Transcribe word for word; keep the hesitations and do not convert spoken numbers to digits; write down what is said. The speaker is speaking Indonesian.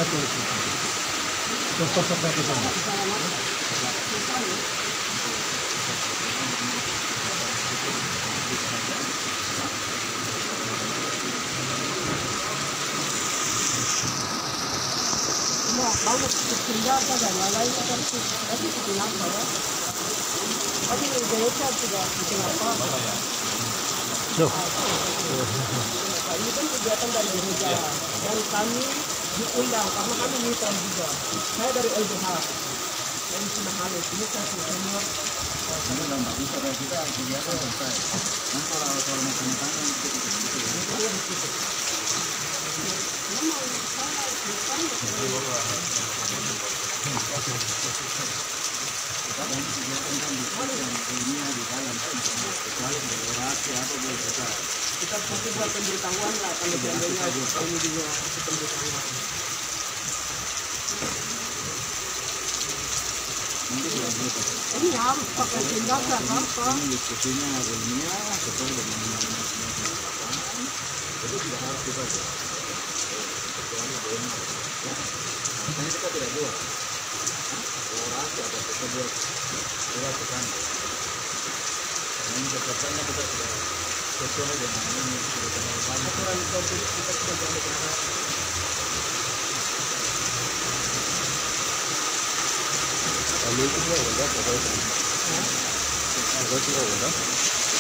Vamos tinggal pada lain seperti tadi bilang bahwa tadi gereja juga bikin apa? Loh. Ini kan kegiatan dari gereja dan kami diundang karena kami mitra juga. Saya dari L B H dan sudah halus ini saya senior. Karena nggak bisa dari kita kegiatan selesai. Nanti kalau soal macam-macam itu kita pasti buat pemberitahuan lah kalau seandainya ini juga itu pemberitahuan. Ini harus pakai tindakan apa? Diskusinya ilmiah sesuai dengan lapangan. Itu tidak harus kita kecuali benar. Makanya kita tidak buat orasi atau kita buat buat bukan. Ini keputusannya kita sudah sesuai dengan ini sudah terlalu Aturan COVID kita sudah berbicara. Lalu itu juga udah, pokoknya. Pokoknya juga udah.